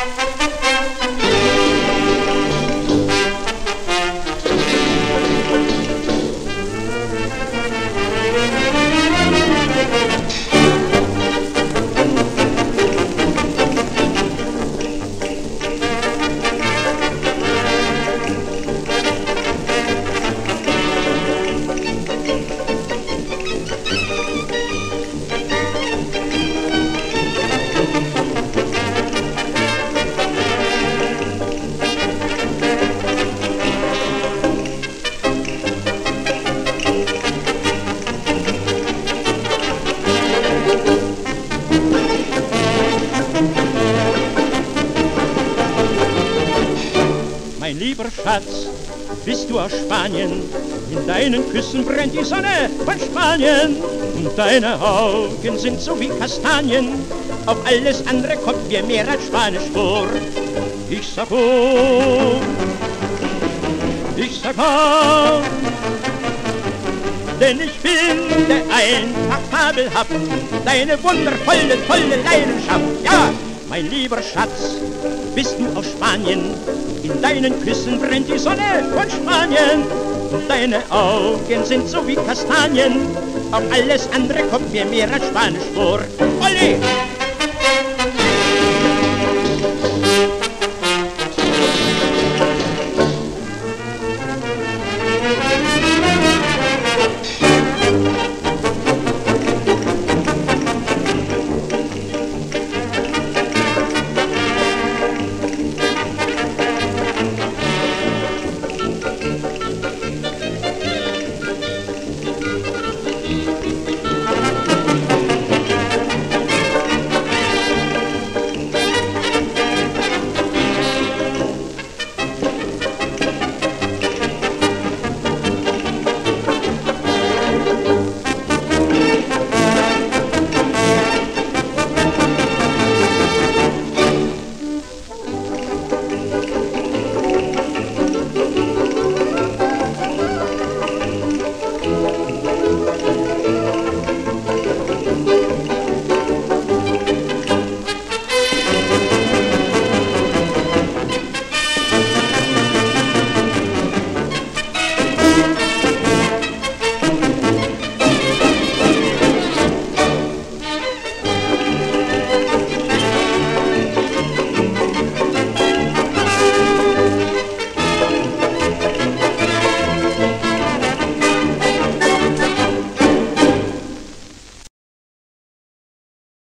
Mein lieber Schatz, bist du aus Spanien? In deinen Küssen brennt die Sonne von Spanien. Und deine Augen sind so wie Kastanien. Auf alles andere kommt mir mehr als Spanisch vor. Ich sag oh, ich sag oh, denn ich finde einfach fabelhaft deine wundervolle, tolle Leidenschaft. Ja, mein lieber Schatz, bist du aus Spanien? In deinen Küssen brennt die Sonne von Spanien. Und deine Augen sind so wie Kastanien. Auf alles andere kommt mir mehr als Spanisch vor. Olé!